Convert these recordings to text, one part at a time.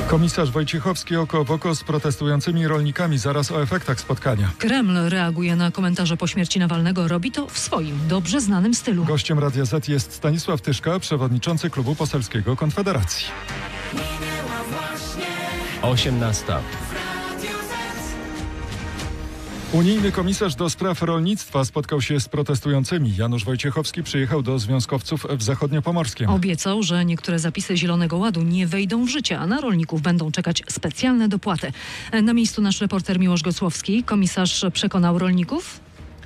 Komisarz Wojciechowski oko w oko z protestującymi rolnikami. Zaraz o efektach spotkania. Kreml reaguje na komentarze po śmierci Nawalnego. Robi to w swoim, dobrze znanym stylu. Gościem Radia Z jest Stanisław Tyszka, przewodniczący Klubu Poselskiego Konfederacji. 18. Unijny komisarz do spraw rolnictwa spotkał się z protestującymi. Janusz Wojciechowski przyjechał do związkowców w Zachodniopomorskiem. Obiecał, że niektóre zapisy Zielonego Ładu nie wejdą w życie, a na rolników będą czekać specjalne dopłaty. Na miejscu nasz reporter Miłosz Gocłowski. Komisarz przekonał rolników?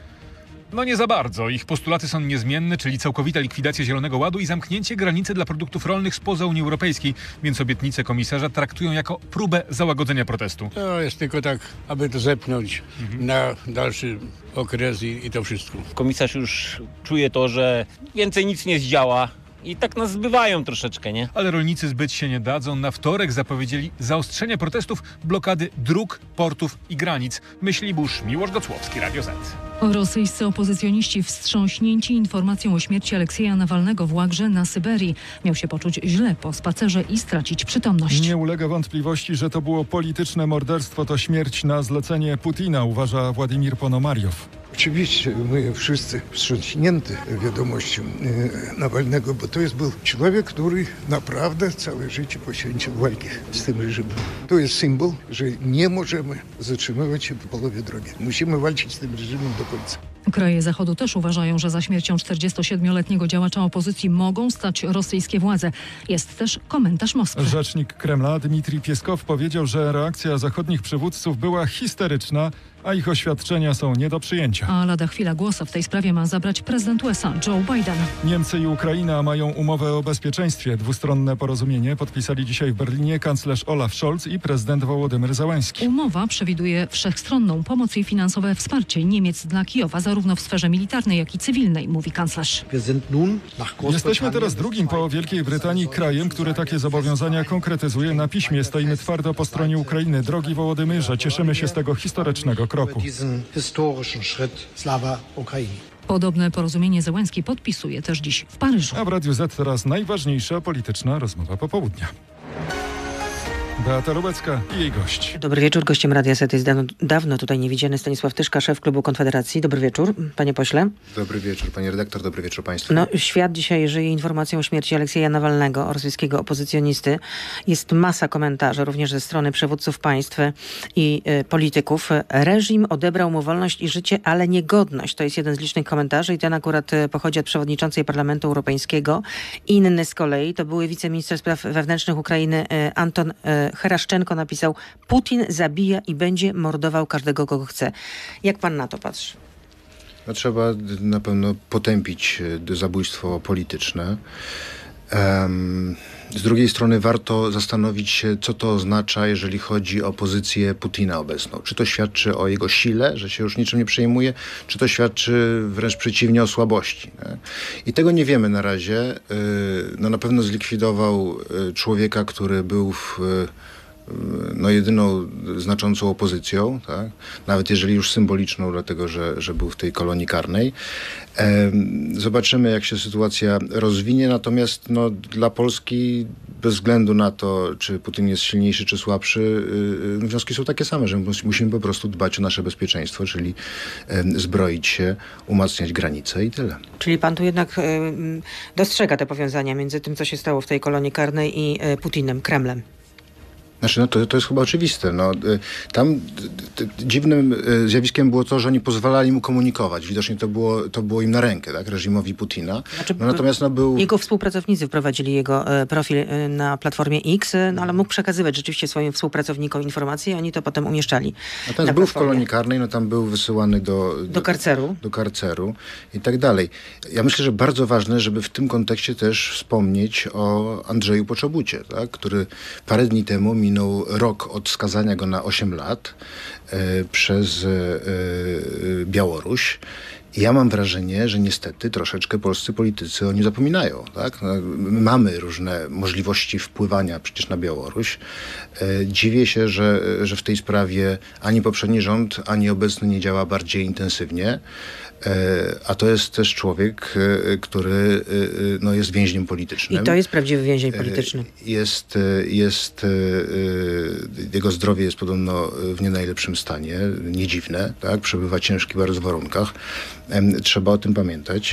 No nie za bardzo. Ich postulaty są niezmienne, czyli całkowita likwidacja Zielonego Ładu i zamknięcie granicy dla produktów rolnych spoza Unii Europejskiej. Więc obietnice komisarza traktują jako próbę załagodzenia protestu. To jest tylko tak, aby to zepchnąć na dalszy okres i to wszystko. Komisarz już czuje to, że więcej nic nie zdziała. I tak nas zbywają troszeczkę, nie? Ale rolnicy zbyć się nie dadzą. Na wtorek zapowiedzieli zaostrzenie protestów, blokady dróg, portów i granic. Myśli burz Miłosz Gocłowski, Radio Z. Rosyjscy opozycjoniści wstrząśnięci informacją o śmierci Aleksieja Nawalnego w łagrze na Syberii. Miał się poczuć źle po spacerze i stracić przytomność. Nie ulega wątpliwości, że to było polityczne morderstwo, to śmierć na zlecenie Putina, uważa Władimir Ponomariow. Oczywiście my wszyscy wstrząśnięty wiadomością Nawalnego, bo to był człowiek, który naprawdę całe życie poświęcił walkę z tym reżimem. To jest symbol, że nie możemy zatrzymywać się w połowie drogi. Musimy walczyć z tym reżimem do końca. Kraje Zachodu też uważają, że za śmiercią 47-letniego działacza opozycji mogą stać rosyjskie władze. Jest też komentarz Moskwy. Rzecznik Kremla Dmitrij Pieskow powiedział, że reakcja zachodnich przywódców była histeryczna, a ich oświadczenia są nie do przyjęcia. A lada chwila głos w tej sprawie ma zabrać prezydent USA Joe Biden. Niemcy i Ukraina mają umowę o bezpieczeństwie. Dwustronne porozumienie podpisali dzisiaj w Berlinie kanclerz Olaf Scholz i prezydent Wołodymyr Zełenski. Umowa przewiduje wszechstronną pomoc i finansowe wsparcie Niemiec dla Kijowa, zarówno w sferze militarnej, jak i cywilnej, mówi kanclerz. Jesteśmy teraz drugim po Wielkiej Brytanii krajem, który takie zobowiązania konkretyzuje na piśmie. Stoimy twardo po stronie Ukrainy. Drogi Wołodymyrze, cieszymy się z tego historycznego kroku. Podobne porozumienie Zełenski podpisuje też dziś w Paryżu. A w Radiu Z teraz najważniejsza polityczna rozmowa popołudnia. Beata Lubecka i jej gość. Dobry wieczór. Gościem Radia Z jest dawno tutaj niewidziany Stanisław Tyszka, szef Klubu Konfederacji. Dobry wieczór, panie pośle. Dobry wieczór, pani redaktor, dobry wieczór państwu. No, świat dzisiaj żyje informacją o śmierci Aleksieja Nawalnego, rosyjskiego opozycjonisty. Jest masa komentarzy, również ze strony przywódców państw i polityków. Reżim odebrał mu wolność i życie, ale nie godność. To jest jeden z licznych komentarzy i ten akurat pochodzi od przewodniczącej Parlamentu Europejskiego. Inny z kolei to były wiceminister spraw wewnętrznych Ukrainy Anton Heraszczenko napisał: Putin zabija i będzie mordował każdego, kogo chce. Jak pan na to patrzy? No, trzeba na pewno potępić zabójstwo polityczne. Z drugiej strony warto zastanowić się, co to oznacza, jeżeli chodzi o pozycję Putina obecną. Czy to świadczy o jego sile, że się już niczym nie przejmuje, czy to świadczy wręcz przeciwnie o słabości. Nie? I tego nie wiemy na razie. No, na pewno zlikwidował człowieka, który był jedyną znaczącą opozycją, tak? Nawet jeżeli już symboliczną, dlatego że był w tej kolonii karnej. Zobaczymy, jak się sytuacja rozwinie, natomiast dla Polski, bez względu na to, czy Putin jest silniejszy, czy słabszy, wnioski są takie same, że musimy po prostu dbać o nasze bezpieczeństwo, czyli zbroić się, umacniać granice i tyle. Czyli pan tu jednak dostrzega te powiązania między tym, co się stało w tej kolonii karnej i Putinem, Kremlem. Znaczy, to jest chyba oczywiste. Tam dziwnym zjawiskiem było to, że oni pozwalali mu komunikować. Widocznie to było im na rękę, tak, reżimowi Putina. Znaczy, natomiast jego współpracownicy wprowadzili jego profil na platformie X, ale mógł przekazywać rzeczywiście swoim współpracownikom informacje i oni to potem umieszczali. Natomiast był w kolonii karnej, tam był wysyłany do karceru i tak dalej. Ja myślę, że bardzo ważne, żeby w tym kontekście też wspomnieć o Andrzeju Poczobucie, tak, który parę dni temu minął rok od skazania go na 8 lat przez Białoruś I ja mam wrażenie, że niestety troszeczkę polscy politycy o nim zapominają. Tak? No, my mamy różne możliwości wpływania przecież na Białoruś. Dziwię się, że w tej sprawie ani poprzedni rząd, ani obecny nie działa bardziej intensywnie. A to jest też człowiek, który no, jest więźniem politycznym. I to jest prawdziwy więzień polityczny. Jego zdrowie jest podobno w nie najlepszym stanie. Nie dziwne, tak? Przebywa w ciężkich bardzo warunkach. Trzeba o tym pamiętać.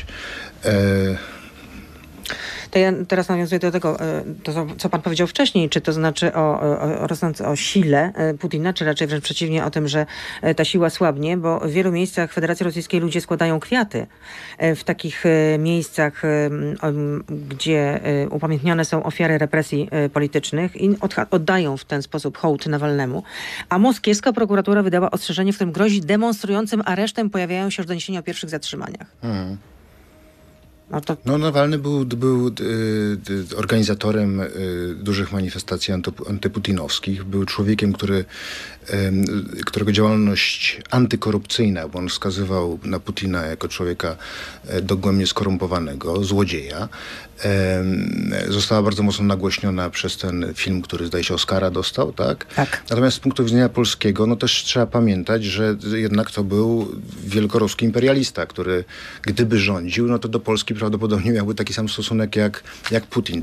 To ja teraz nawiązuję do tego, co pan powiedział wcześniej, czy to znaczy o sile Putina, czy raczej wręcz przeciwnie o tym, że ta siła słabnie, bo w wielu miejscach Federacji Rosyjskiej ludzie składają kwiaty. W takich miejscach, gdzie upamiętnione są ofiary represji politycznych i oddają w ten sposób hołd Nawalnemu. A moskiewska prokuratura wydała ostrzeżenie, w którym grozi demonstrującym aresztem. Pojawiają się już doniesienia o pierwszych zatrzymaniach. No, Nawalny był organizatorem dużych manifestacji antyputinowskich. Był człowiekiem, którego działalność antykorupcyjna, bo on wskazywał na Putina jako człowieka dogłębnie skorumpowanego, złodzieja, została bardzo mocno nagłośniona przez ten film, który zdaje się Oscara dostał, tak? Tak. Natomiast z punktu widzenia polskiego, no też trzeba pamiętać, że jednak to był wielkoruski imperialista, który gdyby rządził, no to do Polski prawdopodobnie miałby taki sam stosunek jak Putin.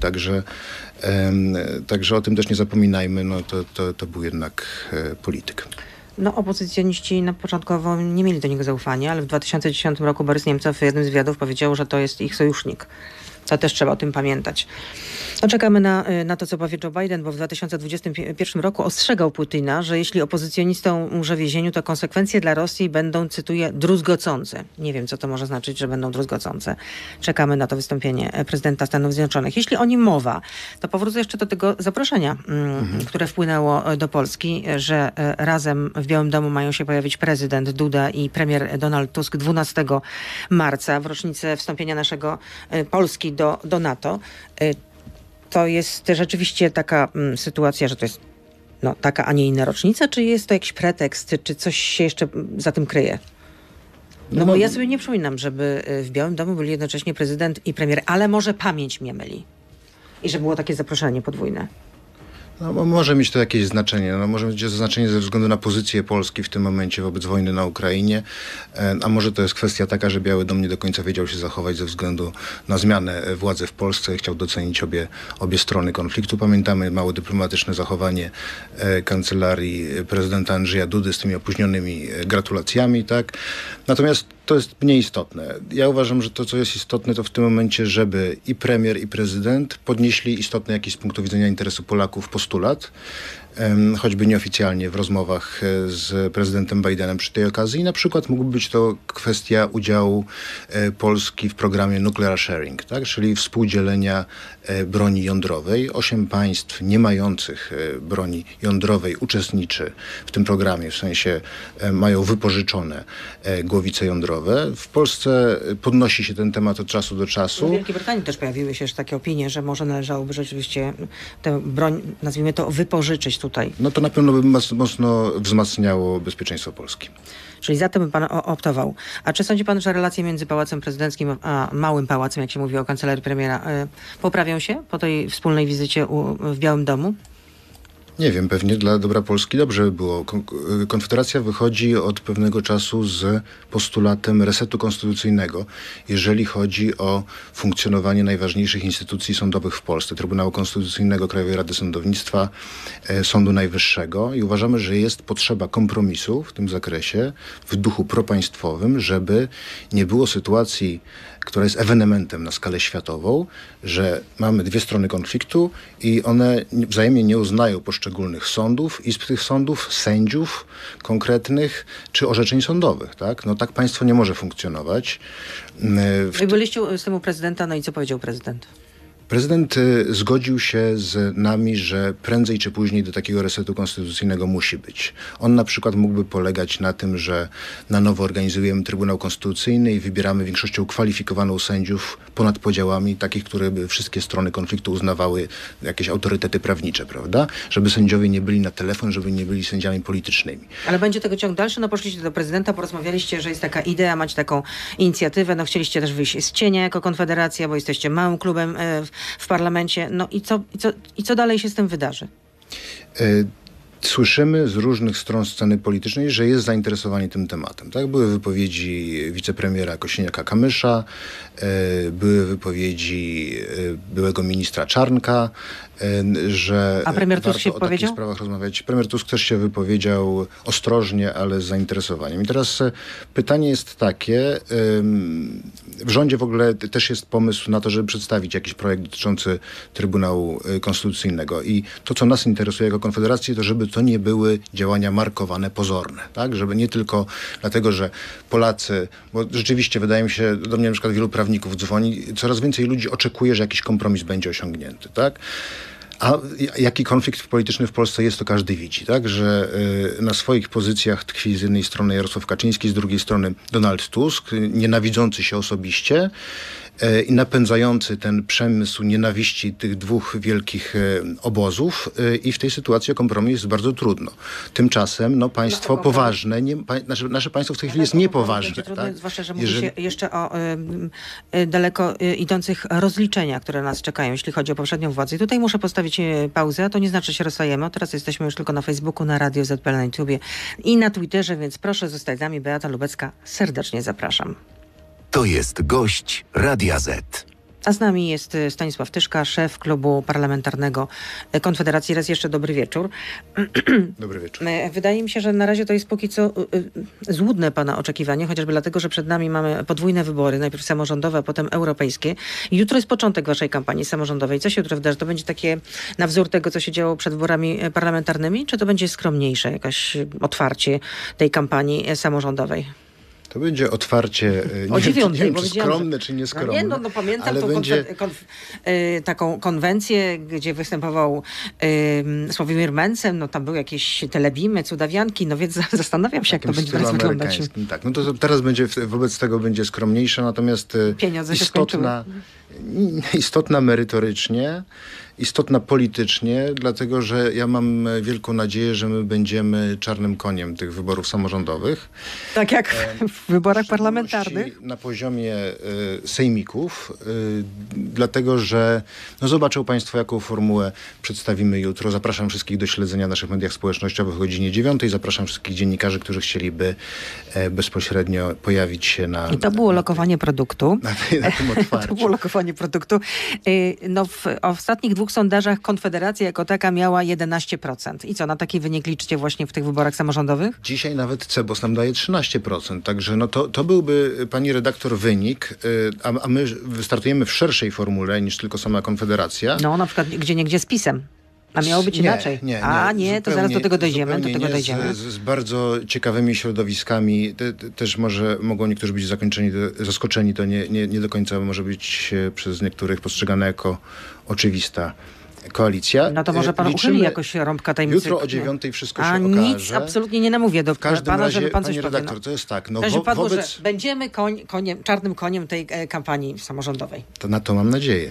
Także o tym też nie zapominajmy, no to był jednak polityk. No, opozycjoniści początkowo nie mieli do niego zaufania, ale w 2010 roku Borys Niemcow w jednym z wywiadów powiedział, że to jest ich sojusznik. To też trzeba o tym pamiętać. No, czekamy na to, co powie Joe Biden, bo w 2021 roku ostrzegał Putina, że jeśli opozycjonistom umrze w więzieniu, to konsekwencje dla Rosji będą, cytuję, druzgocące. Nie wiem, co to może znaczyć, że będą druzgocące. Czekamy na to wystąpienie prezydenta Stanów Zjednoczonych. Jeśli o nim mowa, to powrócę jeszcze do tego zaproszenia, które wpłynęło do Polski, że razem w Białym Domu mają się pojawić prezydent Duda i premier Donald Tusk 12 marca w rocznicę wstąpienia naszego Polski do NATO. To jest rzeczywiście taka sytuacja, że to jest taka, a nie inna rocznica, czy jest to jakiś pretekst, czy coś się jeszcze za tym kryje? No bo ja sobie nie przypominam, żeby w Białym Domu byli jednocześnie prezydent i premier, ale może pamięć mnie myli. I że było takie zaproszenie podwójne. No, może mieć to jakieś znaczenie. No, może mieć to znaczenie ze względu na pozycję Polski w tym momencie wobec wojny na Ukrainie, a może to jest kwestia taka, że Biały Dom nie do końca wiedział się zachować ze względu na zmianę władzy w Polsce. Chciał docenić obie strony konfliktu. Pamiętamy mało dyplomatyczne zachowanie kancelarii prezydenta Andrzeja Dudy z tymi opóźnionymi gratulacjami, tak? Natomiast to jest mniej istotne. Ja uważam, że to, co jest istotne, to w tym momencie, żeby i premier, i prezydent podnieśli istotny jakiś z punktu widzenia interesu Polaków postulat, choćby nieoficjalnie w rozmowach z prezydentem Bidenem przy tej okazji. I na przykład mógłby być to kwestia udziału Polski w programie Nuclear Sharing, tak? Czyli współdzielenia broni jądrowej. 8 państw nie mających broni jądrowej uczestniczy w tym programie, w sensie mają wypożyczone głowice jądrowe. W Polsce podnosi się ten temat od czasu do czasu. W Wielkiej Brytanii też pojawiły się już takie opinie, że może należałoby rzeczywiście tę broń, nazwijmy to, wypożyczyć tutaj. No to na pewno by mocno wzmacniało bezpieczeństwo Polski. Czyli za tym by pan optował. A czy sądzi pan, że relacje między Pałacem Prezydenckim a Małym Pałacem, jak się mówi o kancelarii premiera, poprawią się po tej wspólnej wizycie w Białym Domu? Nie wiem, pewnie dla dobra Polski dobrze by było. Konfederacja wychodzi od pewnego czasu z postulatem resetu konstytucyjnego, jeżeli chodzi o funkcjonowanie najważniejszych instytucji sądowych w Polsce. Trybunału Konstytucyjnego, Krajowej Rady Sądownictwa, Sądu Najwyższego i uważamy, że jest potrzeba kompromisu w tym zakresie, w duchu propaństwowym, żeby nie było sytuacji, która jest ewenementem na skalę światową, że mamy dwie strony konfliktu i one wzajemnie nie uznają poszczególnych sądów, izb tych sądów, sędziów konkretnych czy orzeczeń sądowych. Tak? No tak państwo nie może funkcjonować. I byliście z tym u prezydenta, no i co powiedział prezydent? Prezydent zgodził się z nami, że prędzej czy później do takiego resetu konstytucyjnego musi być. On na przykład mógłby polegać na tym, że na nowo organizujemy Trybunał Konstytucyjny i wybieramy większością kwalifikowaną sędziów ponad podziałami, takich, które by wszystkie strony konfliktu uznawały jakieś autorytety prawnicze, prawda? Żeby sędziowie nie byli na telefon, żeby nie byli sędziami politycznymi. Ale będzie tego ciąg dalszy? No poszliście do prezydenta, porozmawialiście, że jest taka idea, macie taką inicjatywę, no chcieliście też wyjść z cienia jako Konfederacja, bo jesteście małym klubem w parlamencie. No i co dalej się z tym wydarzy? Słyszymy z różnych stron sceny politycznej, że jest zainteresowanie tym tematem. Tak? Były wypowiedzi wicepremiera Kosiniaka-Kamysza, były wypowiedzi byłego ministra Czarnka, że a premier Tusk warto się o powiedział? takich sprawach rozmawiać. Premier Tusk też się wypowiedział ostrożnie, ale z zainteresowaniem. I teraz pytanie jest takie, w rządzie w ogóle też jest pomysł na to, żeby przedstawić jakiś projekt dotyczący Trybunału Konstytucyjnego. I to, co nas interesuje jako Konfederację, to żeby to nie były działania markowane, pozorne. Tak? Żeby nie tylko dlatego, że Polacy, bo rzeczywiście wydaje mi się, do mnie na przykład wielu prawników dzwoni, coraz więcej ludzi oczekuje, że jakiś kompromis będzie osiągnięty. Tak? A jaki konflikt polityczny w Polsce jest, to każdy widzi, tak? Że na swoich pozycjach tkwi z jednej strony Jarosław Kaczyński, z drugiej strony Donald Tusk, nienawidzący się osobiście i napędzający ten przemysł nienawiści tych dwóch wielkich obozów i w tej sytuacji o kompromis jest bardzo trudno. Tymczasem państwo poważne, nasze państwo w tej chwili jest niepoważne. Tak? Zwłaszcza, że mówi się jeszcze o daleko idących rozliczeniach, które nas czekają, jeśli chodzi o poprzednią władzę. I tutaj muszę postawić pauzę, to nie znaczy, że się rozstajemy. Teraz jesteśmy już tylko na Facebooku, na Radio ZPL, na YouTubie i na Twitterze, więc proszę zostać z nami. Beata Lubecka, serdecznie zapraszam. To jest gość Radia Z. A z nami jest Stanisław Tyszka, szef klubu parlamentarnego Konfederacji. Raz jeszcze dobry wieczór. Dobry wieczór. Wydaje mi się, że na razie to jest póki co złudne pana oczekiwanie, chociażby dlatego, że przed nami mamy podwójne wybory, najpierw samorządowe, a potem europejskie. I jutro jest początek waszej kampanii samorządowej. Co się jutro wydarzy? To będzie takie na wzór tego, co się działo przed wyborami parlamentarnymi, czy to będzie skromniejsze, jakaś otwarcie tej kampanii samorządowej? To będzie otwarcie, nie wiem, czy skromne, czy nieskromne. No pamiętam ale tą będzie... taką konwencję, gdzie występował Sławomir Mencen, no tam były jakieś telebimy, cudawianki, no więc zastanawiam się, jak to będzie teraz wyglądać. Tak, no to teraz będzie, wobec tego będzie skromniejsze, natomiast pieniądze się skończyły. Istotna merytorycznie, istotna politycznie, dlatego że ja mam wielką nadzieję, że my będziemy czarnym koniem tych wyborów samorządowych. Tak jak w wyborach parlamentarnych. Na poziomie sejmików, dlatego że zobaczą państwo, jaką formułę przedstawimy jutro. Zapraszam wszystkich do śledzenia naszych mediach społecznościowych o godzinie 9. Zapraszam wszystkich dziennikarzy, którzy chcieliby bezpośrednio pojawić się na... I to było lokowanie produktu. Na tym otwarciu. To było lokowanie produktu. No w ostatnich 2 sondażach Konfederacja jako taka miała 11%. I co, na taki wynik liczycie właśnie w tych wyborach samorządowych? Dzisiaj nawet CEBOS nam daje 13%. Także to byłby, pani redaktor, wynik, a my wystartujemy w szerszej formule niż tylko sama Konfederacja. No na przykład gdzieniegdzie z PiS-em. A miało być inaczej. Nie, to zaraz do tego dojdziemy. Z bardzo ciekawymi środowiskami. Też mogą niektórzy być zaskoczeni. To nie do końca może być przez niektórych postrzegane jako oczywista koalicja. No to może pan uchyli jakoś rąbka tajemnicy. Jutro o 9 wszystko się okaże. Nic absolutnie nie namówię do pana, żeby pan coś powiedział. Redaktor, to jest tak. Padło, że będziemy czarnym koniem tej kampanii samorządowej. To na to mam nadzieję.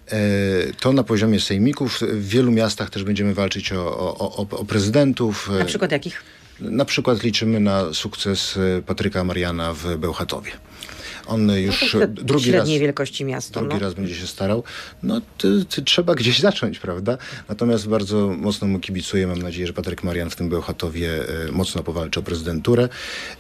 To na poziomie sejmików. W wielu miastach też będziemy walczyć o prezydentów. Na przykład jakich? Na przykład liczymy na sukces Patryka Mariana w Bełchatowie. On już średniej wielkości miasto. Drugi raz będzie się starał. No trzeba gdzieś zacząć, prawda? Natomiast bardzo mocno mu kibicuję. Mam nadzieję, że Patryk Marian w tym Bełchatowie mocno powalczy o prezydenturę.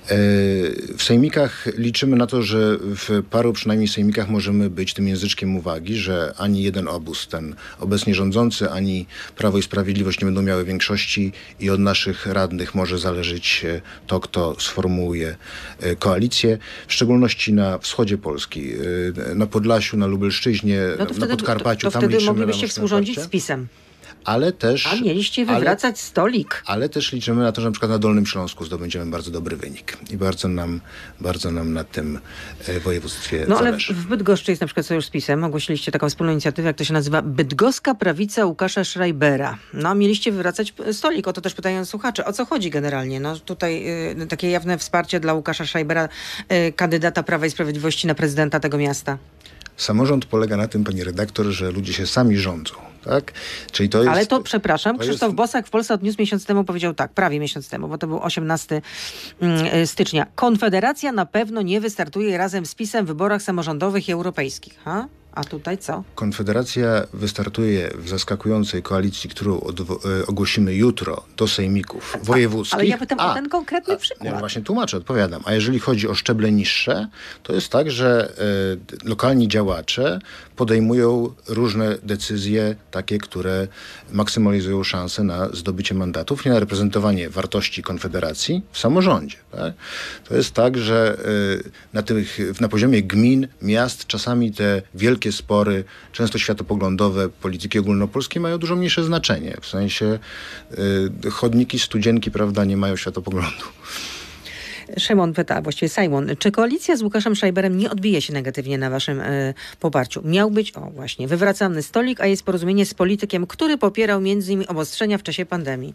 W sejmikach liczymy na to, że w paru przynajmniej sejmikach możemy być tym języczkiem uwagi, że ani jeden obóz, ten obecnie rządzący, ani Prawo i Sprawiedliwość nie będą miały większości i od naszych radnych może zależeć to, kto sformułuje koalicję. W szczególności na wschodzie Polski, na Podlasiu, na Lubelszczyźnie, na Podkarpaciu. To wtedy moglibyście współrządzić z PiS-em. ale też... A mieliście wywracać stolik. Ale też liczymy na to, że na przykład na Dolnym Śląsku zdobędziemy bardzo dobry wynik. I bardzo nam na tym województwie No ale zależy. w Bydgoszczy jest na przykład sojusz z PiS-em. Ogłosiliście taką wspólną inicjatywę, jak to się nazywa, Bydgoska Prawica Łukasza Schreibera. No, mieliście wywracać stolik. O to też pytają słuchacze. O co chodzi generalnie? No tutaj takie jawne wsparcie dla Łukasza Schreibera, kandydata Prawa i Sprawiedliwości na prezydenta tego miasta. Samorząd polega na tym, pani redaktor, że ludzie się sami rządzą. Tak? Czyli to jest, Ale to, przepraszam, to Krzysztof jest... Bosak w Polsat News miesiąc temu powiedział tak, prawie miesiąc temu, bo to był 18 stycznia. Konfederacja na pewno nie wystartuje razem z PiS-em w wyborach samorządowych i europejskich. Ha? A tutaj co? Konfederacja wystartuje w zaskakującej koalicji, którą ogłosimy jutro do sejmików wojewódzkich. Ale ja pytam o ten konkretny przykład. Ja właśnie tłumaczę, odpowiadam. A jeżeli chodzi o szczeble niższe, to jest tak, że lokalni działacze podejmują różne decyzje, takie, które maksymalizują szanse na zdobycie mandatów i na reprezentowanie wartości Konfederacji w samorządzie. Tak? To jest tak, że na poziomie gmin, miast czasami te wielkie spory, często światopoglądowe, polityki ogólnopolskiej mają dużo mniejsze znaczenie. W sensie chodniki, studzienki, prawda, nie mają światopoglądu. Szymon pyta, właściwie Simon, czy koalicja z Łukaszem Schreiberem nie odbije się negatywnie na waszym poparciu? Miał być, wywracany stolik, a jest porozumienie z politykiem, który popierał m.in. obostrzenia w czasie pandemii.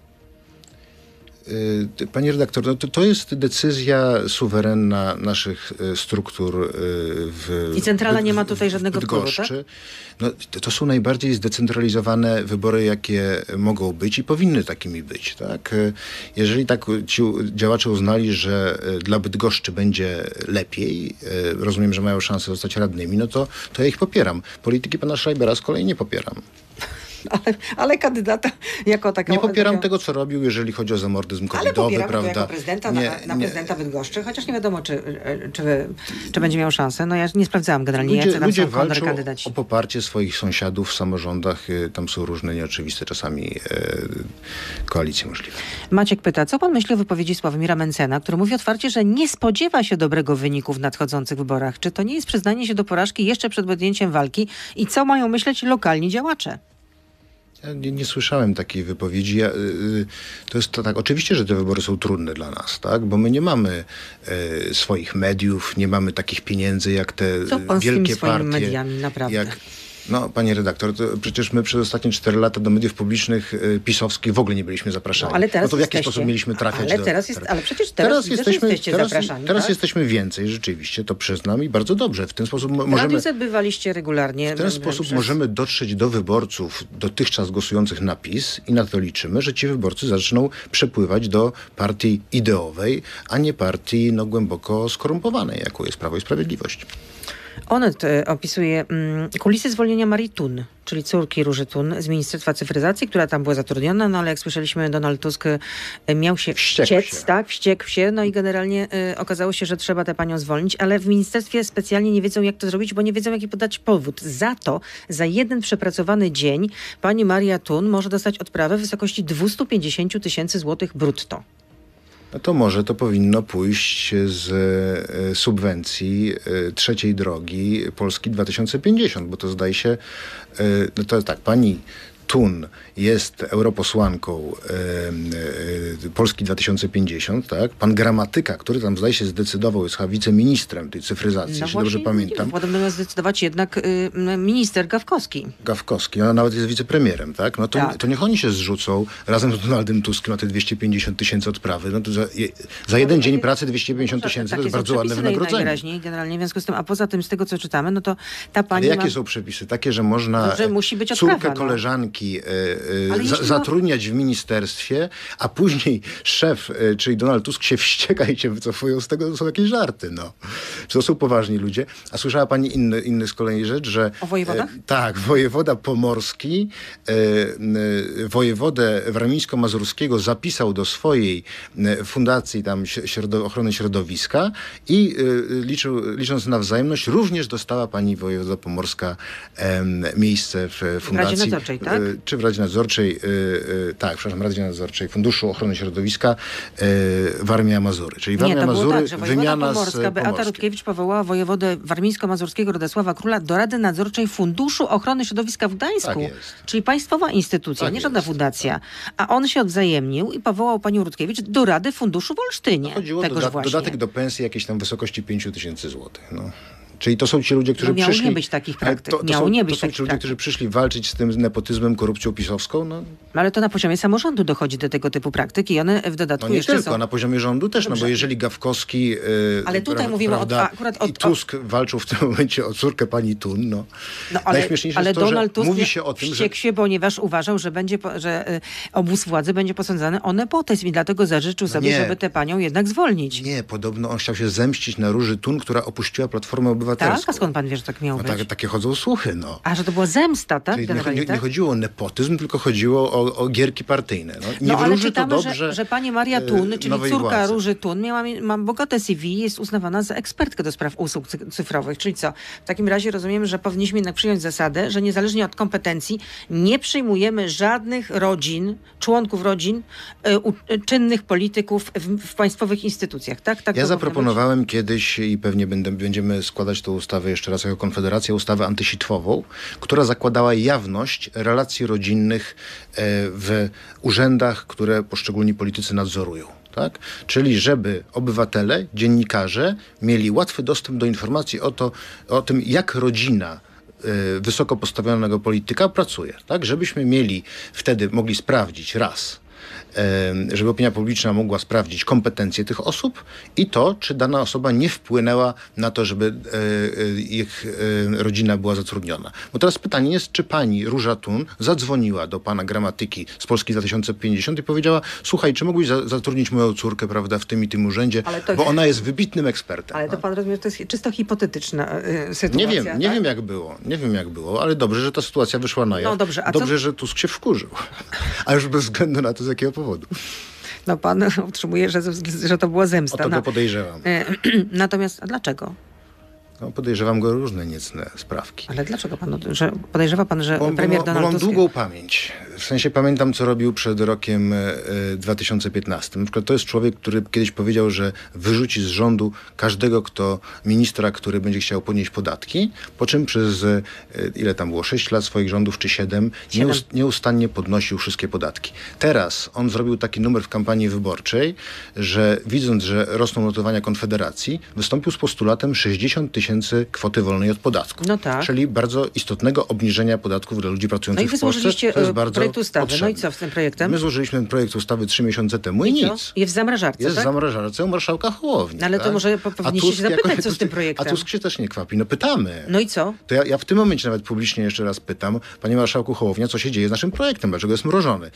Pani redaktor, no to jest decyzja suwerenna naszych struktur I centrala nie ma tutaj żadnego wpływu, tak? No, to są najbardziej zdecentralizowane wybory, jakie mogą być i powinny takimi być. Tak? Jeżeli tak ci działacze uznali, że dla Bydgoszczy będzie lepiej, rozumiem, że mają szansę zostać radnymi, no to ja ich popieram. Polityki pana Schreibera z kolei nie popieram. Ale kandydata jako taką... Nie popieram tego, co robił, jeżeli chodzi o zamordyzm covidowy, prawda? Jako prezydenta na prezydenta Bydgoszczy, chociaż nie wiadomo, czy będzie miał szansę. No ja nie sprawdzałam generalnie, jacy tam ludzie są walczą kontrkandydaci. o poparcie swoich sąsiadów w samorządach. Tam są różne nieoczywiste czasami koalicje możliwe. Maciek pyta, co pan myśli o wypowiedzi Sławomira Mencena, który mówi otwarcie, że nie spodziewa się dobrego wyniku w nadchodzących wyborach. Czy to nie jest przyznanie się do porażki jeszcze przed podjęciem walki? I co mają myśleć lokalni działacze? Ja nie słyszałem takiej wypowiedzi. To jest to tak. Oczywiście, że te wybory są trudne dla nas, tak? Bo my nie mamy swoich mediów, nie mamy takich pieniędzy jak te wielkie partie. Mediami, naprawdę. No, pani redaktor, to przecież my przez ostatnie 4 lata do mediów publicznych pisowskich w ogóle nie byliśmy zapraszani. No, ale teraz to w jaki sposób mieliśmy trafiać ale przecież teraz jesteście zapraszani. Teraz tak? jesteśmy więcej, rzeczywiście, to przyznam i bardzo dobrze. W ten sposób możemy... Radio Z bywaliście regularnie. W ten sposób możemy dotrzeć do wyborców dotychczas głosujących na PiS i na to liczymy, że ci wyborcy zaczną przepływać do partii ideowej, a nie partii głęboko skorumpowanej, jaką jest Prawo i Sprawiedliwość. Onet opisuje kulisy zwolnienia Marii Thun, czyli córki Róży Thun z Ministerstwa Cyfryzacji, która tam była zatrudniona, no ale jak słyszeliśmy, Donald Tusk miał się wściekł się, no i generalnie okazało się, że trzeba tę panią zwolnić, ale w ministerstwie specjalnie nie wiedzą, jak to zrobić, bo nie wiedzą, jaki podać powód. Za to, za jeden przepracowany dzień pani Maria Thun może dostać odprawę w wysokości 250 000 złotych brutto. No to może to powinno pójść z subwencji trzeciej drogi Polski 2050, bo to zdaje się, no to jest tak, pani Thun jest europosłanką Polski 2050, tak? Pan Gramatyka, który tam zdaje się zdecydował, jest wiceministrem tej cyfryzacji, jeśli dobrze pamiętam. Podobno miał zdecydować jednak minister Gawkowski. Ona nawet jest wicepremierem, tak? No to niech oni się zrzucą razem z Donaldem Tuskiem na te 250 000 odprawy. No to za jeden dzień pracy 250 000 to jest bardzo ładne wynagrodzenie. Najwyraźniej, generalnie w związku z tym, a poza tym, z tego co czytamy, no to ta pani Ale jakie są przepisy? Takie, że można że musi być odprawa, córkę koleżanki zatrudniać w ministerstwie, a później szef, czyli Donald Tusk się wścieka i się wycofują z tego, to są jakieś żarty, no. To są poważni ludzie. A słyszała pani inny z kolei rzecz, że... O wojewodach? Tak, wojewoda pomorski wojewodę warmińsko-mazurskiego zapisał do swojej fundacji tam ochrony środowiska i licząc na wzajemność, również dostała pani wojewoda pomorska miejsce w fundacji. W Radzie Nadzorczej, tak? Czy w Radzie Nadzorczej, Radzie Nadzorczej Funduszu Ochrony Środowiska Warmia-Mazury. Czyli Warmia-Mazury, wymiana z Pomorską. Beata Rutkiewicz Rutkiewicz powołała wojewodę warmińsko-mazurskiego Radosława Króla do Rady Nadzorczej Funduszu Ochrony Środowiska w Gdańsku. Tak jest. Czyli państwowa instytucja, Tak nie żadna jest. fundacja. A on się odwzajemnił i powołał panią Rutkiewicz do Rady Funduszu w Olsztynie. Chodziło o Tegoż właśnie. dodatek do pensji jakiejś tam wysokości 5 000 złotych. No. Czyli to są ci ludzie, którzy miało przyszli... nie być takich Ale praktyk. Miało nie być to są takich ci ludzie, praktyk. którzy przyszli walczyć z tym nepotyzmem, korupcją pisowską. No, Ale to na poziomie samorządu dochodzi do tego typu praktyk i one w dodatku no nie jeszcze tylko, są... na poziomie rządu też, no Dobrze. bo jeżeli Gawkowski Ale tutaj mówimy akurat o... i Tusk walczą w tym momencie o córkę pani Thun, no. No, Najśmieszniejsze ale jest to, Donald że Tusk mówi się o tym, że... wściekł się, ponieważ uważał, że obóz władzy będzie posądzany o nepotyzm i dlatego zażyczył sobie, nie. żeby tę panią jednak zwolnić. Nie, podobno on chciał się zemścić na Róży Thun, która opuściła Platformę Obywatelską. Tak? A skąd pan wie, że tak miało No być? takie chodzą słuchy, no. A, że to była zemsta, tak? Czyli Generalnie, nie tak? chodziło o nepotyzm, tylko chodziło o gierki partyjne. No, nie No ale wróży to czytamy, dobrze że pani Maria Thun, czyli nowej córka władzy. Róży Thun, ma bogate CV, jest uznawana za ekspertkę do spraw usług cyfrowych. Czyli co? W takim razie rozumiem, że powinniśmy jednak przyjąć zasadę, że niezależnie od kompetencji nie przyjmujemy żadnych rodzin, członków rodzin, czynnych polityków w państwowych instytucjach. Tak? Tak Ja to zaproponowałem kiedyś i pewnie będziemy składać tę ustawę jeszcze raz jako Konfederacja, ustawę antysitwową, która zakładała jawność relacji rodzinnych w urzędach, które poszczególni politycy nadzorują. Tak? Czyli żeby obywatele, dziennikarze mieli łatwy dostęp do informacji o tym, jak rodzina wysoko postawionego polityka pracuje. Tak? Żebyśmy wtedy mogli sprawdzić raz, żeby opinia publiczna mogła sprawdzić kompetencje tych osób i to, czy dana osoba nie wpłynęła na to, żeby ich rodzina była zatrudniona. Bo teraz pytanie jest, czy pani Róża Thun zadzwoniła do pana gramatyki z Polski 2050 i powiedziała: słuchaj, czy mógłbyś zatrudnić moją córkę, prawda, w tym i tym urzędzie, bo ona jest wybitnym ekspertem. Ale to pan rozumie, że to jest czysto hipotetyczna sytuacja. Nie wiem jak było, ale dobrze, że ta sytuacja wyszła na jaw. No dobrze, dobrze, że Tusk się wkurzył. A już bez względu na to, z jakiego powodu. No pan utrzymuje, że to była zemsta. O to go podejrzewam. Natomiast a dlaczego? No, podejrzewam go o różne niecne sprawki. Ale dlaczego pan, podejrzewa pan, że premier Bo Donald mam Tusk... długą pamięć. W sensie pamiętam, co robił przed rokiem 2015. Na przykład to jest człowiek, który kiedyś powiedział, że wyrzuci z rządu każdego ministra, który będzie chciał podnieść podatki, po czym przez ile tam było, 6 lat swoich rządów, czy 7, nieustannie podnosił wszystkie podatki. Teraz on zrobił taki numer w kampanii wyborczej, że widząc, że rosną notowania Konfederacji, wystąpił z postulatem 60 000 kwoty wolnej od podatku. No tak. Czyli bardzo istotnego obniżenia podatków dla ludzi pracujących No i wy w Polsce. złożyliście To jest bardzo projekt ustawy. potrzebne. No i co z tym projektem? My złożyliśmy ten projekt ustawy 3 miesiące temu i co? nic. Jest w zamrażarce, Jest tak? w zamrażarce u marszałka Hołowni. No ale to tak? może powinniście się zapytać, co z tym projektem. A Tusk się też nie kwapi. No pytamy. No i co? To ja w tym momencie nawet publicznie jeszcze raz pytam, panie marszałku Hołownia, co się dzieje z naszym projektem? Dlaczego jest mrożony?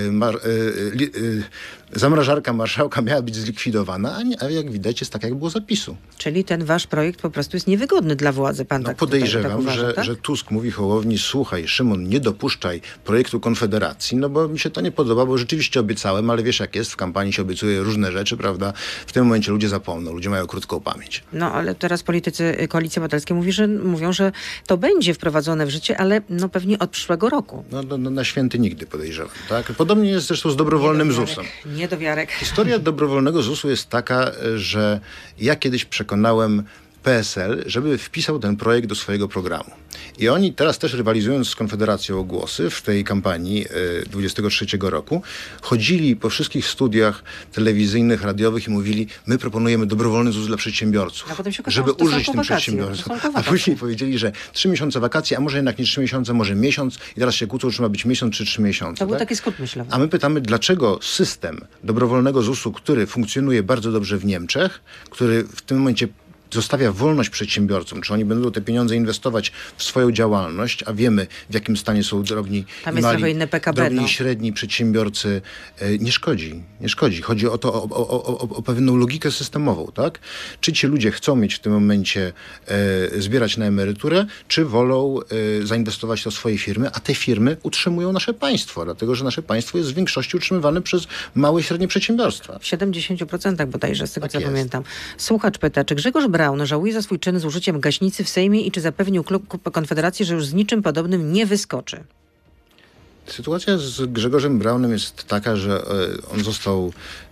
Zamrażarka marszałka miała być zlikwidowana, a jak widać jest tak, jak było zapisu. Czyli ten wasz projekt po prostu jest niewygodny dla władzy, pan tak Podejrzewam, tak uważa, tak? że Tusk mówi Hołowni: słuchaj, Szymon, nie dopuszczaj projektu Konfederacji, no bo mi się to nie podoba, bo rzeczywiście obiecałem, ale wiesz jak jest, w kampanii się obiecuje różne rzeczy, prawda? W tym momencie ludzie zapomną, ludzie mają krótką pamięć. No ale teraz politycy Koalicji Obywatelskiej mówią, że to będzie wprowadzone w życie, ale no pewnie od przyszłego roku. No, na święty nigdy, podejrzewam, tak? Podobnie jest zresztą z dobrowolnym ZUS-em. Niedowiarek. Historia dobrowolnego ZUS-u jest taka, że ja kiedyś przekonałem PSL, żeby wpisał ten projekt do swojego programu. I oni teraz też, rywalizując z Konfederacją o głosy w tej kampanii 23 roku, chodzili po wszystkich studiach telewizyjnych, radiowych i mówili: my proponujemy dobrowolny ZUS dla przedsiębiorców, A potem się okazało, żeby że to są użyć tym wakacje, przedsiębiorstwom. to są A wakacje. później powiedzieli, że 3 miesiące wakacji, a może jednak nie 3 miesiące, może miesiąc i teraz się kłócą, czy ma być miesiąc czy 3 miesiące. To był tak? taki skrót myślowy. A my pytamy, dlaczego system dobrowolnego ZUS-u, który funkcjonuje bardzo dobrze w Niemczech, który w tym momencie zostawia wolność przedsiębiorcom, czy oni będą te pieniądze inwestować w swoją działalność, a wiemy, w jakim stanie są drobni Tam i jest mali, trochę inne PKB, drobni no. i średni przedsiębiorcy. Nie szkodzi. Chodzi o pewną logikę systemową, tak? Czy ci ludzie chcą mieć w tym momencie zbierać na emeryturę, czy wolą zainwestować to w swoje firmy, a te firmy utrzymują nasze państwo, dlatego że nasze państwo jest w większości utrzymywane przez małe i średnie przedsiębiorstwa. W 70% bodajże, z tego Tak co jest. pamiętam. Słuchacz pyta, czy Grzegorz Braun żałuje za swój czyn z użyciem gaśnicy w Sejmie i czy zapewnił klub Konfederacji, że już z niczym podobnym nie wyskoczy? Sytuacja z Grzegorzem Braunem jest taka, że on został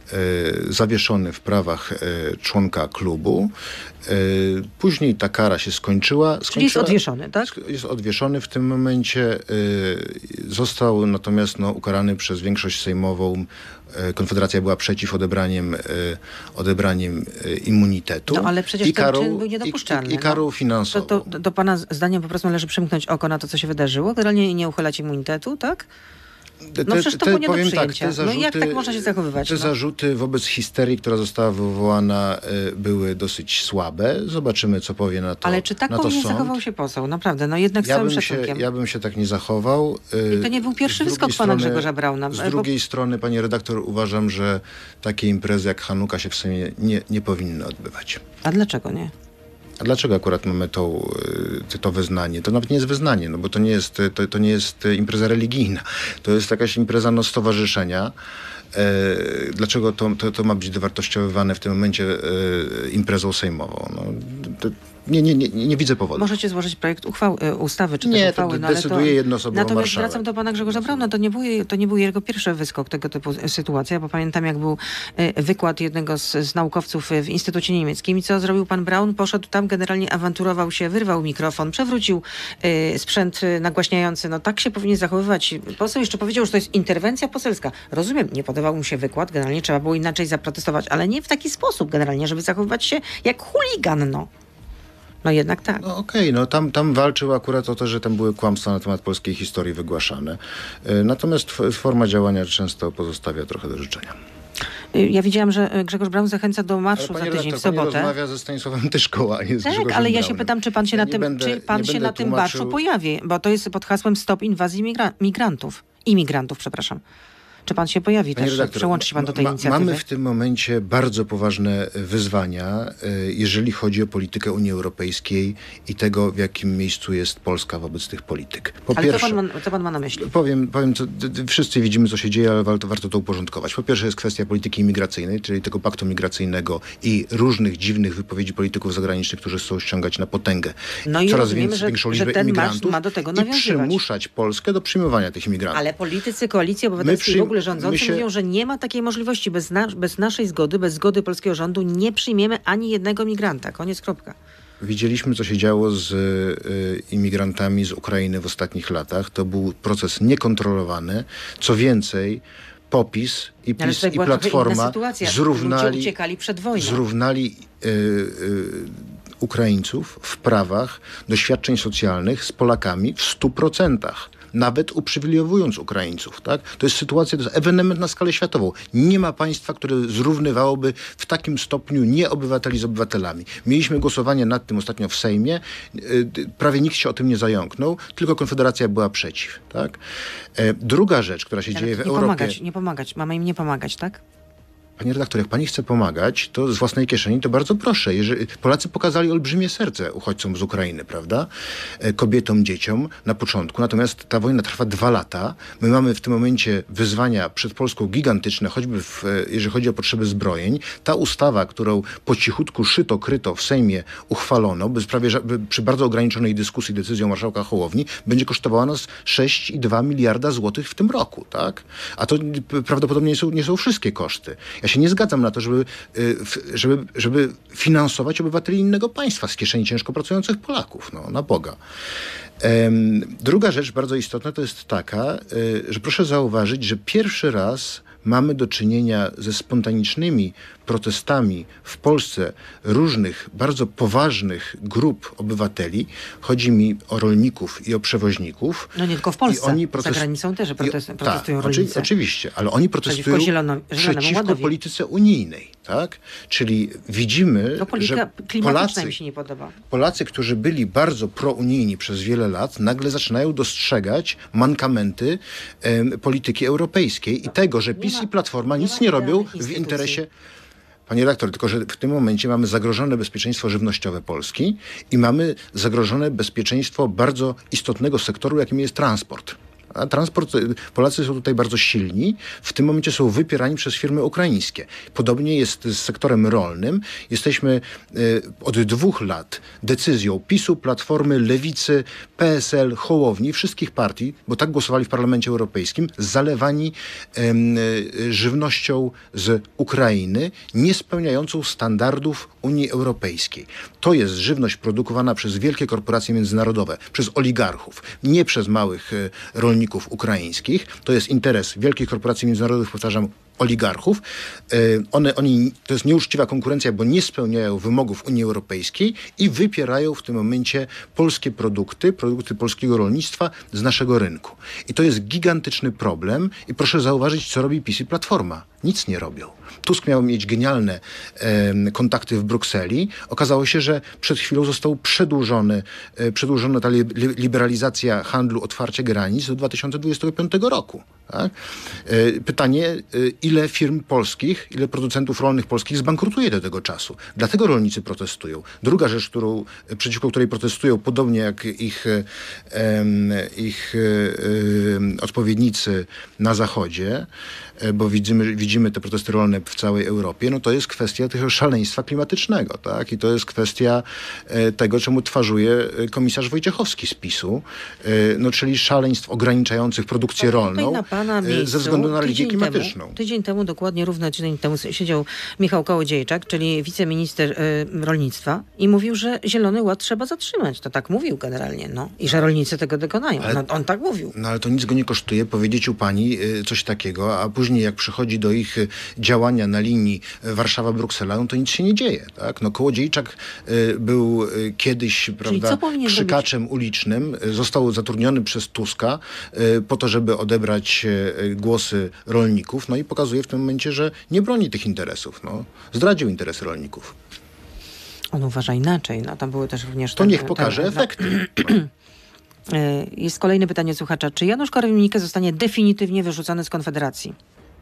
zawieszony w prawach członka klubu. Później ta kara się skończyła. Czyli jest odwieszony, tak? Jest odwieszony w tym momencie. Został natomiast ukarany przez większość sejmową. Konfederacja była przeciw odebraniem immunitetu. No ale przecież ten czyn był niedopuszczalny. I karą finansową. To pana zdaniem po prostu należy przymknąć oko na to, co się wydarzyło? Generalnie nie uchylać immunitetu, tak? No przecież to było nie do przyjęcia. No i jak tak można się zachowywać? Te zarzuty wobec histerii, która została wywołana, były dosyć słabe. Zobaczymy, co powie na to Ale czy tak powinien zachował się poseł? Naprawdę, jednak z całym szacunkiem. Ja bym się tak nie zachował. I to nie był pierwszy wyskok pana Grzegorza Brauna. Z drugiej strony, pani redaktor, uważam, że takie imprezy jak Hanuka się w Sejmie nie powinny odbywać. A dlaczego nie? A dlaczego akurat mamy to wyznanie? To nawet nie jest wyznanie, bo to nie jest impreza religijna. To jest jakaś impreza stowarzyszenia. Dlaczego to ma być dowartościowywane w tym momencie imprezą sejmową? Nie widzę powodu. Możecie złożyć projekt ustawy czy nie, uchwały. To decyduje jednoosobowo Natomiast marszałek. wracam do pana Grzegorza Brauna. To nie był jego pierwszy wyskok tego typu sytuacja, bo pamiętam, jak był wykład jednego z naukowców w Instytucie Niemieckim i co zrobił pan Braun? Poszedł tam, generalnie awanturował się, wyrwał mikrofon, przewrócił sprzęt nagłaśniający. Tak się powinien zachowywać. Poseł jeszcze powiedział, że to jest interwencja poselska. Rozumiem, nie podobał mu się wykład, generalnie trzeba było inaczej zaprotestować, ale nie w taki sposób generalnie, żeby zachowywać się jak chuligan, No jednak tak. Okej, tam walczył akurat o to, że tam były kłamstwa na temat polskiej historii wygłaszane. Natomiast forma działania często pozostawia trochę do życzenia. Ja widziałam, że Grzegorz Braun zachęca do marszu za tydzień w sobotę. Pani rozmawia ze Stanisławem Tyszką, a nie z Grzegorzem ale ja Braunem. się pytam, czy pan się na tym marszu pojawi, bo to jest pod hasłem Stop Inwazji Imigrantów, przepraszam. Czy pan się pojawi też? Przełączy się pan do tej inicjatywy? Mamy w tym momencie bardzo poważne wyzwania, jeżeli chodzi o politykę Unii Europejskiej i tego, w jakim miejscu jest Polska wobec tych polityk. Co pan ma na myśli? Powiem, co wszyscy widzimy, co się dzieje, ale warto to uporządkować. Po pierwsze jest kwestia polityki imigracyjnej, czyli tego paktu migracyjnego i różnych dziwnych wypowiedzi polityków zagranicznych, którzy chcą ściągać na potęgę coraz większą liczbę imigrantów ma do tego i nawiązywać. przymuszać Polskę do przyjmowania tych imigrantów. Ale politycy Koalicji Obywatelskiej w ogóle rządzący mówią, że nie ma takiej możliwości. Bez naszej zgody, bez zgody polskiego rządu nie przyjmiemy ani jednego migranta. Koniec, kropka. Widzieliśmy, co się działo z imigrantami z Ukrainy w ostatnich latach. To był proces niekontrolowany. Co więcej, PiS i Platforma zrównali Ukraińców w prawach do świadczeń socjalnych z Polakami w 100%. Nawet uprzywilejowując Ukraińców, tak? To jest ewenement na skalę światową. Nie ma państwa, które zrównywałoby w takim stopniu nieobywateli z obywatelami. Mieliśmy głosowanie nad tym ostatnio w Sejmie. Prawie nikt się o tym nie zająknął, tylko Konfederacja była przeciw, tak? Druga rzecz, która się dzieje w Europie... Nie pomagać. Mamy im nie pomagać, tak? Panie redaktor, jak pani chce pomagać, to z własnej kieszeni, to bardzo proszę. Polacy pokazali olbrzymie serce uchodźcom z Ukrainy, prawda? Kobietom, dzieciom na początku. Natomiast ta wojna trwa 2 lata. My mamy w tym momencie wyzwania przed Polską gigantyczne, choćby jeżeli chodzi o potrzeby zbrojeń. Ta ustawa, którą po cichutku kryto w Sejmie uchwalono, przy bardzo ograniczonej dyskusji decyzją marszałka Hołowni, będzie kosztowała nas 6,2 miliarda złotych w tym roku, tak? A to prawdopodobnie nie są wszystkie koszty. Ja się nie zgadzam na to, żeby finansować obywateli innego państwa z kieszeni ciężko pracujących Polaków. Na Boga. Druga rzecz bardzo istotna to jest taka, że proszę zauważyć, że pierwszy raz mamy do czynienia ze spontanicznymi protestami w Polsce różnych bardzo poważnych grup obywateli. Chodzi mi o rolników i o przewoźników. No nie tylko w Polsce, za granicą też protestują rolnicy. Oczywiście, ale oni protestują przeciwko polityce unijnej. Tak? Czyli widzimy, że mi się nie podoba. Polacy, którzy byli bardzo prounijni przez wiele lat, nagle zaczynają dostrzegać mankamenty polityki europejskiej i tego, że PiS i Platforma nic nie robią w interesie... Panie redaktor, tylko że w tym momencie mamy zagrożone bezpieczeństwo żywnościowe Polski i mamy zagrożone bezpieczeństwo bardzo istotnego sektoru, jakim jest transport. A transport, Polacy są tutaj bardzo silni. W tym momencie są wypierani przez firmy ukraińskie. Podobnie jest z sektorem rolnym. Jesteśmy od 2 lat decyzją PiS-u, Platformy, Lewicy, PSL, Hołowni, wszystkich partii, bo tak głosowali w Parlamencie Europejskim, zalewani żywnością z Ukrainy, nie spełniającą standardów Unii Europejskiej. To jest żywność produkowana przez wielkie korporacje międzynarodowe, przez oligarchów, nie przez małych rolników ukraińskich. To jest interes wielkich korporacji międzynarodowych, powtarzam, oligarchów. To jest nieuczciwa konkurencja, bo nie spełniają wymogów Unii Europejskiej i wypierają w tym momencie polskie produkty polskiego rolnictwa z naszego rynku. I to jest gigantyczny problem i proszę zauważyć, co robi PiS i Platforma. Nic nie robią. Tusk miał mieć genialne kontakty w Brukseli. Okazało się, że przed chwilą został przedłużona ta liberalizacja handlu, otwarcie granic do 2025 roku. Tak? Pytanie, ile firm polskich, ile producentów rolnych polskich zbankrutuje do tego czasu. Dlatego rolnicy protestują. Druga rzecz, przeciwko której protestują, podobnie jak ich odpowiednicy na Zachodzie, bo widzimy te protesty rolne w całej Europie, no to jest kwestia tego szaleństwa klimatycznego, tak? I to jest kwestia tego, czemu twarzuje komisarz Wojciechowski z PiS-u, no czyli szaleństw ograniczających produkcję rolną ze względu na alergię klimatyczną. Tydzień temu, dokładnie równo tydzień temu siedział Michał Kołodziejczak, czyli wiceminister rolnictwa i mówił, że Zielony Ład trzeba zatrzymać. To tak mówił generalnie, no. I że rolnicy tego dokonają. On tak mówił. No ale to nic go nie kosztuje powiedzieć u pani coś takiego, a później jak przychodzi do ich działania na linii Warszawa-Bruksela, no to nic się nie dzieje. Tak? No Kołodziejczak był kiedyś, prawda, krzykaczem ulicznym, został zatrudniony przez Tuska po to, żeby odebrać głosy rolników, no i pokazuje w tym momencie, że nie broni tych interesów. No. Zdradził interesy rolników. On uważa inaczej. No, tam były też również... To niech pokaże efekty. Jest kolejne pytanie słuchacza. Czy Janusz Korwin-Mikke zostanie definitywnie wyrzucony z Konfederacji?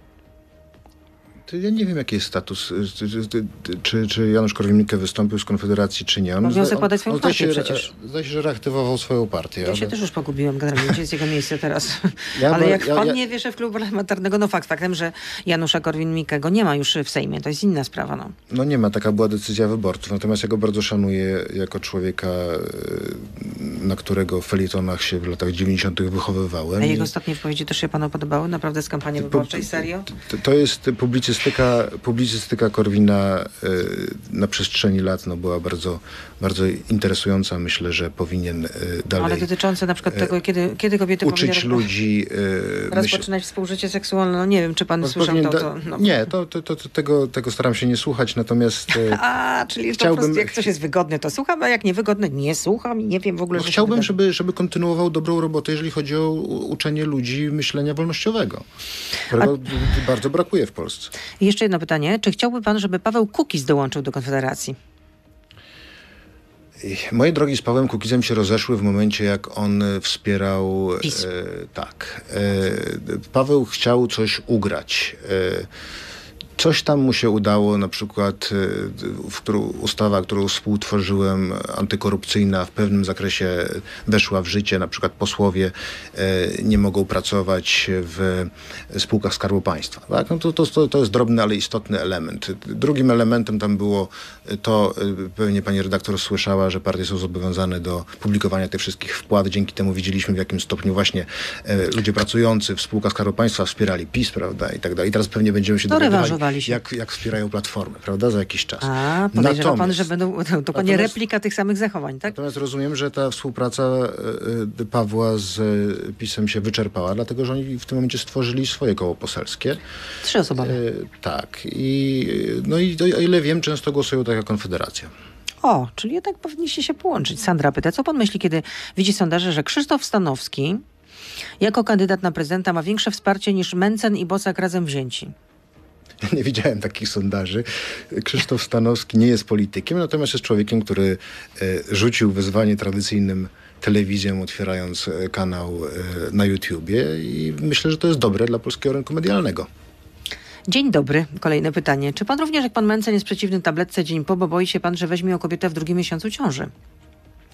Ja nie wiem, jaki jest status, czy Janusz Korwin-Mikke wystąpił z Konfederacji, czy nie. On wniosek podać swoją partię przecież. Zdaje się, że reaktywował swoją partię. Ja się też już pogubiłem generalnie, gdzie jest jego miejsce teraz. Ale jak pan nie wie, szef klubu parlamentarnego, no faktem, że Janusza Korwin-Mikkego nie ma już w Sejmie, to jest inna sprawa. No nie ma, taka była decyzja wyborców. Natomiast ja go bardzo szanuję jako człowieka, na którego w felietonach się w latach 90. wychowywałem. A jego ostatnie wypowiedzi też się panu podobały? Naprawdę z kampanii wyborczej? Serio? To jest publicystyka Korwina na przestrzeni lat była bardzo, bardzo interesująca. Myślę, że powinien dalej... Ale dotyczące na przykład tego, kiedy kobiety uczyć ludzi... rozpoczynać współżycie seksualne. No nie wiem, czy pan słyszał to. Nie, tego staram się nie słuchać, natomiast... czyli po prostu jak coś jest wygodne, to słucham, a jak niewygodne, nie słucham i nie wiem w ogóle... Chciałbym, żeby kontynuował dobrą robotę, jeżeli chodzi o uczenie ludzi myślenia wolnościowego, którego bardzo brakuje w Polsce. I jeszcze jedno pytanie. Czy chciałby pan, żeby Paweł Kukiz dołączył do Konfederacji? Moje drogi z Pawłem Kukizem się rozeszły w momencie, jak on wspierał... PiS. Paweł chciał coś ugrać. Coś tam mu się udało, na przykład ustawa, którą współtworzyłem, antykorupcyjna, w pewnym zakresie weszła w życie. Na przykład posłowie nie mogą pracować w spółkach Skarbu Państwa. Tak? No to jest drobny, ale istotny element. Drugim elementem tam było to, pewnie pani redaktor słyszała, że partie są zobowiązane do publikowania tych wszystkich wpłat. Dzięki temu widzieliśmy, w jakim stopniu właśnie ludzie pracujący w spółkach Skarbu Państwa wspierali PiS, prawda, i tak dalej. I teraz pewnie będziemy się dowiadywali, jak wspierają Platformę, prawda, za jakiś czas. Podejrzewa pan, że będą dokładnie replika tych samych zachowań, tak? Natomiast rozumiem, że ta współpraca Pawła z PiS-em się wyczerpała, dlatego że oni w tym momencie stworzyli swoje koło poselskie. 3 osobowe. Tak. O ile wiem, często głosują tak jak Konfederacja. Czyli jednak powinniście się połączyć. Sandra pyta, co pan myśli, kiedy widzi sondaże, że Krzysztof Stanowski jako kandydat na prezydenta ma większe wsparcie niż Mencen i Bosak razem wzięci? Nie widziałem takich sondaży. Krzysztof Stanowski nie jest politykiem, natomiast jest człowiekiem, który rzucił wyzwanie tradycyjnym telewizjom, otwierając kanał na YouTubie i myślę, że to jest dobre dla polskiego rynku medialnego. Dzień dobry. Kolejne pytanie. Czy pan również, jak pan Mencen, jest przeciwny tabletce dzień po, bo boi się pan, że weźmie o kobietę w 2. miesiącu ciąży?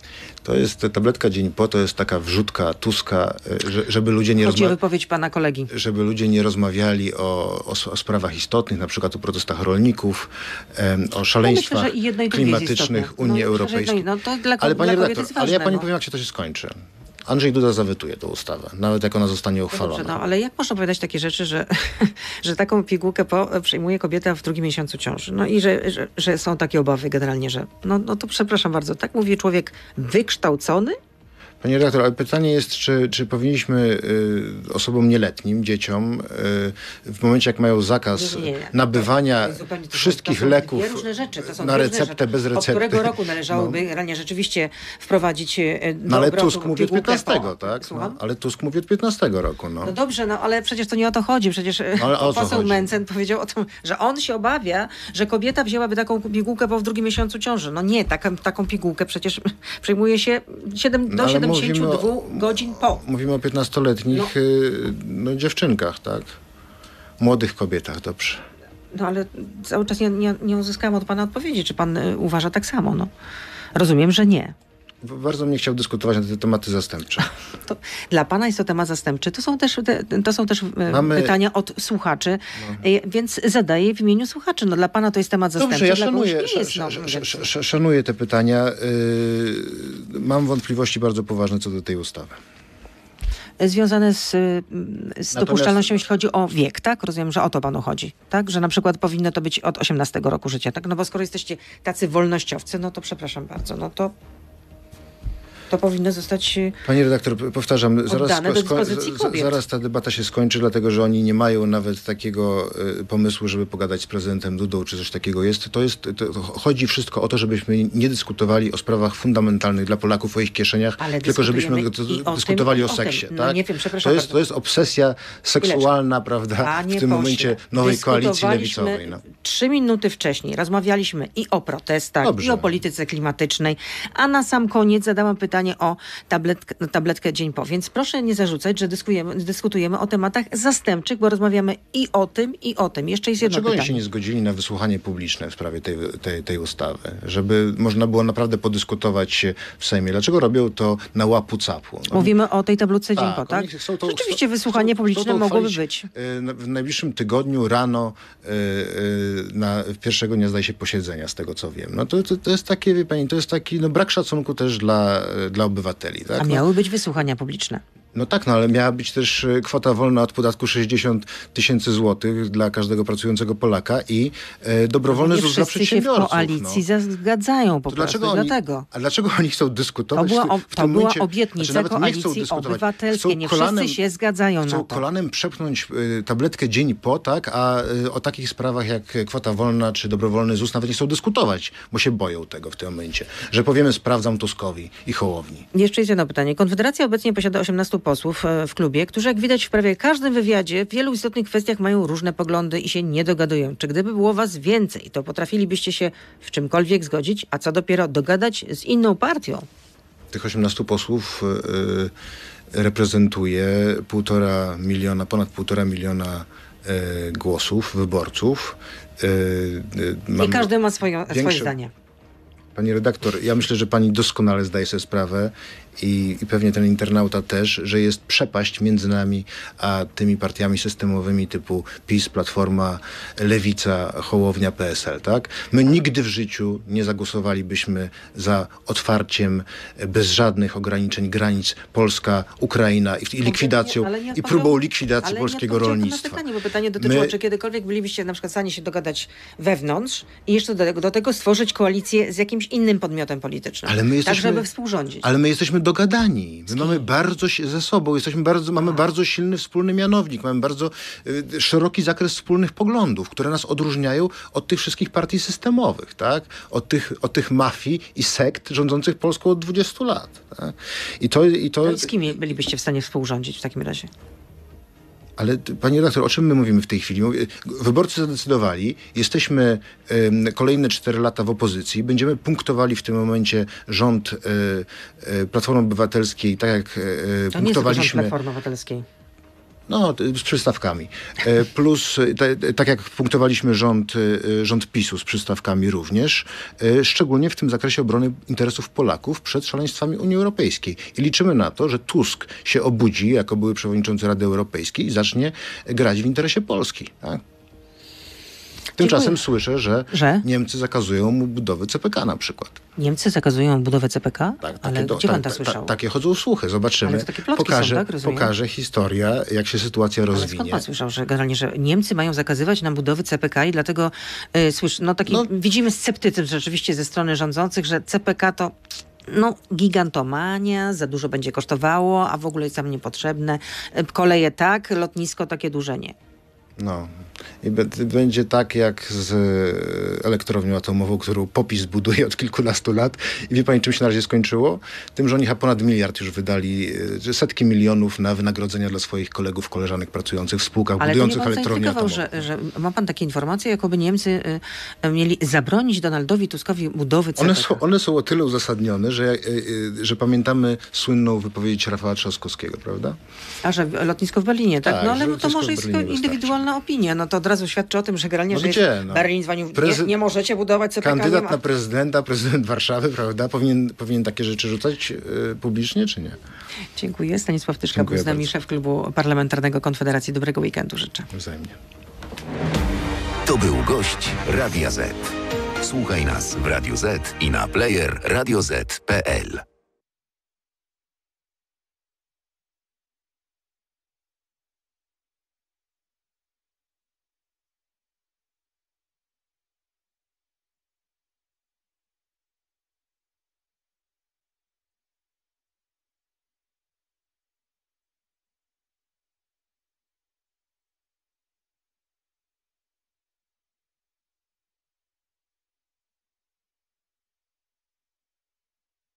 To jest tabletka dzień po, to jest taka wrzutka Tuska, żeby ludzie nie Chodzi o wypowiedź pana kolegi. żeby ludzie nie rozmawiali o sprawach istotnych, na przykład o protestach rolników, o szaleństwach myślę, że i jedno i drugie jest klimatycznych istotne. Unii myślę, że Europejskiej. jedno i- no to dla Ale dla panie kobiet redaktor, jest ale ja ważne, pani no. powiem, jak się to się skończy. Andrzej Duda zawetuje tę ustawę, nawet jak ona zostanie uchwalona. Dobrze, no ale jak można powiedzieć takie rzeczy, że taką pigułkę przyjmuje kobieta w drugim miesiącu ciąży? No i że są takie obawy generalnie, że no to przepraszam bardzo, tak mówi człowiek wykształcony? Panie redaktor, ale pytanie jest, czy powinniśmy osobom nieletnim, dzieciom, w momencie jak mają zakaz Nie. nabywania To jest zupełnie- to są wszystkich dwie leków różne rzeczy. To są na dwie różne receptę, rzeczy. bez recepty. Od którego roku należałoby realnie rzeczywiście wprowadzić do No ale obrotu Tusk mówi od pigułkę 15, tak? Słucham? No, ale Tusk mówi od 15 roku, no. No dobrze, no ale przecież to nie o to chodzi. Przecież ale o co poseł chodzi? Mencen powiedział o tym, że on się obawia, że kobieta wzięłaby taką pigułkę po w drugim miesiącu ciąży. No nie, taką pigułkę przecież przyjmuje się do ale 72 mówimy godzin po. Mówimy o 15-letnich dziewczynkach, tak? Młodych kobietach, dobrze. No ale cały czas nie uzyskałam od pana odpowiedzi, czy pan uważa tak samo. No. Rozumiem, że nie. Bardzo bym nie chciał dyskutować na te tematy zastępcze. To dla pana jest to temat zastępczy. To są też pytania od słuchaczy, więc zadaję w imieniu słuchaczy. No dla pana to jest temat zastępczy. Dobrze, ja dla kogoś szanuję, nie jest, szanuję te pytania. Mam wątpliwości bardzo poważne co do tej ustawy. Związane z dopuszczalnością, jeśli chodzi o wiek, tak? Rozumiem, że o to panu chodzi, tak? Że na przykład powinno to być od 18 roku życia, tak? No bo skoro jesteście tacy wolnościowcy, no to przepraszam bardzo, no to powinno zostać Panie redaktor, powtarzam, oddane do dyspozycji kobiet. zaraz ta debata się skończy, dlatego że oni nie mają nawet takiego pomysłu, żeby pogadać z prezydentem Dudą, czy coś takiego jest. Chodzi wszystko o to, żebyśmy nie dyskutowali o sprawach fundamentalnych dla Polaków, o ich kieszeniach, Ale tylko żebyśmy dyskutowali o tym. seksie. No tak? nie wiem, przepraszam bardzo. To jest obsesja seksualna, prawda, Panie w tym momencie pośle, nowej koalicji dyskutowaliśmy lewicowej. No. 3 minuty wcześniej rozmawialiśmy i o protestach, Dobrze. i o polityce klimatycznej, a na sam koniec zadałam pytanie o tabletkę dzień po. Więc proszę nie zarzucać, że dyskutujemy o tematach zastępczych, bo rozmawiamy i o tym, i o tym. Jeszcze jest jedno Dlaczego oni pytanie. się nie zgodzili na wysłuchanie publiczne w sprawie tej ustawy? Żeby można było naprawdę podyskutować w Sejmie. Dlaczego robią to na łapu-capu? No, Mówimy o tej tabletce dzień po, tak? oni chcą to- Rzeczywiście chcą- wysłuchanie chcą publiczne to mogłoby uchwalić, być. W najbliższym tygodniu rano pierwszego dnia zdaje się posiedzenia, z tego co wiem. No to jest takie, wie pani, to jest taki brak szacunku też dla obywateli. Tak? A miały być wysłuchania publiczne. No tak, ale miała być też kwota wolna od podatku 60 000 złotych dla każdego pracującego Polaka i dobrowolny Nie ZUS dla wszyscy się w przedsiębiorców. koalicji zgadzają po To prostu, dlatego. A dlaczego oni chcą dyskutować w To tym była momencie? obietnica nawet nie chcą koalicji dyskutować. obywatelskiej. Nie wszyscy się zgadzają na Chcą to. kolanem przepchnąć tabletkę dzień po, tak? A o takich sprawach jak kwota wolna czy dobrowolny ZUS nawet nie chcą dyskutować, bo się boją tego w tym momencie. Że powiemy sprawdzam Tuskowi i Hołowni. Jeszcze jest jedno pytanie. Konfederacja obecnie posiada 18 posłów w klubie, którzy jak widać w prawie każdym wywiadzie w wielu istotnych kwestiach mają różne poglądy i się nie dogadują. Czy gdyby było was więcej, to potrafilibyście się w czymkolwiek zgodzić, a co dopiero dogadać z inną partią? Tych 18 posłów reprezentuje ponad 1,5 miliona głosów, wyborców. I każdy ma swoje zdanie. Pani redaktor, ja myślę, że pani doskonale zdaje sobie sprawę i pewnie ten internauta też, że jest przepaść między nami a tymi partiami systemowymi typu PiS, Platforma, Lewica, Hołownia, PSL, tak? My nigdy w życiu nie zagłosowalibyśmy za otwarciem bez żadnych ograniczeń granic Polska, Ukraina i likwidacją i próbą likwidacji polskiego rolnictwa. Na pytanie, bo pytanie dotyczyło, czy kiedykolwiek bylibyście na przykład w stanie się dogadać wewnątrz i jeszcze do tego stworzyć koalicję z jakimś innym podmiotem politycznym. Tak, żeby współrządzić. Ale my jesteśmy dogadani. My mamy bardzo ze sobą, mamy bardzo silny wspólny mianownik, mamy bardzo szeroki zakres wspólnych poglądów, które nas odróżniają od tych wszystkich partii systemowych, tak? Od tych mafii i sekt rządzących Polską od 20 lat. Tak? Ale z kim bylibyście w stanie współrządzić w takim razie? Ale panie redaktor, o czym my mówimy w tej chwili? Wyborcy zadecydowali, jesteśmy kolejne 4 lata w opozycji, będziemy punktowali w tym momencie rząd Platformy Obywatelskiej, tak jak To punktowaliśmy. nie jest Platformy Obywatelskiej. No, z przystawkami. Plus, tak jak punktowaliśmy rząd PiS-u z przystawkami również, szczególnie w tym zakresie obrony interesów Polaków przed szaleństwami Unii Europejskiej. I liczymy na to, że Tusk się obudzi jako były przewodniczący Rady Europejskiej i zacznie grać w interesie Polski. Tak? Tymczasem słyszę, że Niemcy zakazują mu budowy CPK na przykład. Niemcy zakazują budowę CPK? Tak, ale gdzie pan to słyszał? Takie chodzą słuchy, zobaczymy. Ale to takie plotki są, tak? Rozumiem. Pokaże historia, jak się sytuacja rozwinie. Ale skąd pan słyszał, że generalnie, że Niemcy mają zakazywać nam budowy CPK i dlatego widzimy sceptycyzm rzeczywiście ze strony rządzących, że CPK to gigantomania, za dużo będzie kosztowało, a w ogóle jest nam niepotrzebne. Koleje tak, lotnisko takie duże nie. No. I będzie tak jak z elektrownią atomową, którą PO-PiS buduje od kilkunastu lat. I wie pani, czym się na razie skończyło? Tym, że oni ponad 1 miliard już wydali, setki milionów na wynagrodzenia dla swoich kolegów, koleżanek pracujących w spółkach budujących elektrownie atomowe. Że ma pan takie informacje, jakoby Niemcy mieli zabronić Donaldowi Tuskowi budowy CPK? One są o tyle uzasadnione, że pamiętamy słynną wypowiedź Rafała Trzaskowskiego, prawda? A że lotnisko w Berlinie, tak? Tak, No ale to może jest Berlinie indywidualna opinia. No to od razu świadczy o tym, że generalnie, Berlin dzwonił, nie możecie budować CPK. Kandydat na prezydenta, prezydent Warszawy, prawda? Powinien takie rzeczy rzucać publicznie, czy nie? Dziękuję. Stanisław Tyszka był z nami, szef klubu parlamentarnego Konfederacji. Dobrego weekendu życzę. Wzajemnie. To był gość Radia Z. Słuchaj nas w Radio Z i na player radioz.pl.